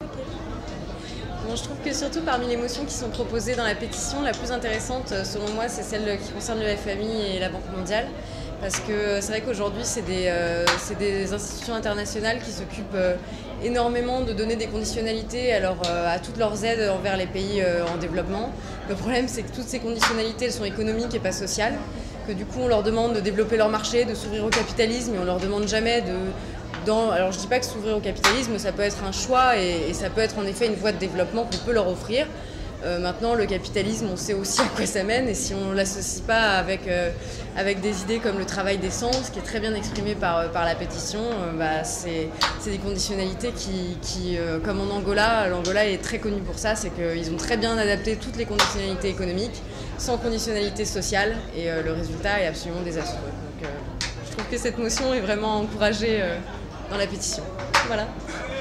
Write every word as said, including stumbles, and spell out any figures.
Bon, je trouve que surtout parmi les motions qui sont proposées dans la pétition, la plus intéressante selon moi c'est celle qui concerne le F M I et la Banque mondiale. Parce que c'est vrai qu'aujourd'hui c'est des, euh, c'est des institutions internationales qui s'occupent euh, énormément de donner des conditionnalités alors, euh, à toutes leurs aides envers les pays euh, en développement. Le problème c'est que toutes ces conditionnalités elles sont économiques et pas sociales. Que du coup on leur demande de développer leur marché, de s'ouvrir au capitalisme et on leur demande jamais de... Dans, alors je ne dis pas que s'ouvrir au capitalisme, ça peut être un choix et, et ça peut être en effet une voie de développement qu'on peut leur offrir. Euh, maintenant, le capitalisme, on sait aussi à quoi ça mène et si on ne l'associe pas avec, euh, avec des idées comme le travail décent, ce qui est très bien exprimé par, par la pétition, euh, bah, c'est des conditionnalités qui, qui euh, comme en Angola, l'Angola est très connu pour ça, c'est qu'ils ont très bien adapté toutes les conditionnalités économiques sans conditionnalité sociale et euh, le résultat est absolument désastreux. Donc, euh, je trouve que cette motion est vraiment encouragée euh, dans la pétition. Voilà.